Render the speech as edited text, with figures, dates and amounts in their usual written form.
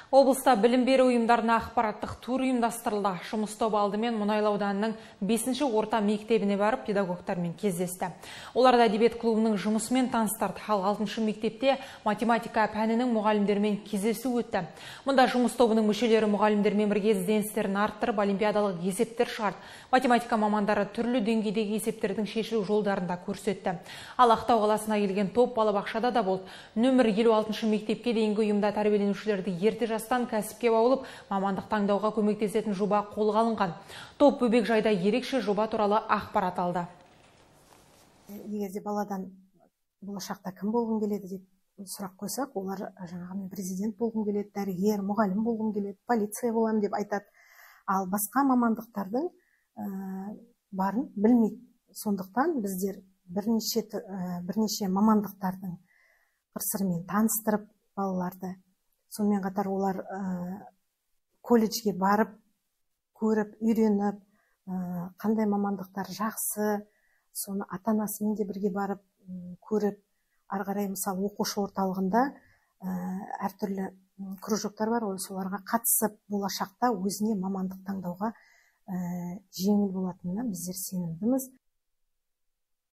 Облыста білім беру ұйымдарына ақпараттық тур ұйымдастырылды. Жұмыс тобы алдымен Мұнайлы ауданының 5-ші орта мектебіне барып педагогтармен кездесті. Оларда әдебиет клубының жұмысымен таныстырды. Ал 6-шы мектепте математика пәнінің мұғалімдерімен кездесу өтті. Мұнда жұмыс тобының мүшелері мұғалімдермен бірге ізденістерін арттырып, олимпиадалық есептер шығарды. Математика мамандары түрлі деңгейдегі есептердің шешілу жолдарында көрсетті. Ал Ақтау қаласына келген топ балабақшада да болды. Нөмір 56-шы мектепке дейінгі ұйымда тәрбиеленушілерді ерте жастан кәсіпке баулып, мамандық таңдауға көмектесетін жоба қолға алынған. Топ бөбекжайда ерекше жоба туралы ақпарат алды. Егерде баладан болашақта кім болғым келеді деп сұрақ қойсақ, олар жаңағы мен президент болғым келеді, дәрігер, мұғалім болғым келеді, полиция боламын деп айтады. Ал басқа мамандықтардың барын білмейді. Сондықтан біздер бірнеше мамандықтардың қыр-сырымен таныстырып балаларды, сонымен қатар олар колледжге барып, көріп, үйреніп, қандай мамандықтар жақсы, соны ата-анасымен де бірге барып, көріп, ары қарай мысалы оқушы орталығында әртүрлі кружоктар бар, соларға қатысып, болашақта өзіне мамандық таңдауға жеңіл болатынына біздер сенімдіміз.